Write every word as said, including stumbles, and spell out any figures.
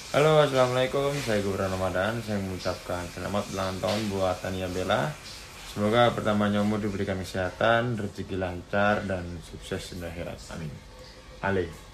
Halo, assalamualaikum. Saya Gibran Ramadan. Saya mengucapkan selamat ulang tahun buat Tania Bella. Semoga pertamanya umur diberikan kesehatan, rezeki lancar, dan sukses di akhirat. Amin. Ale.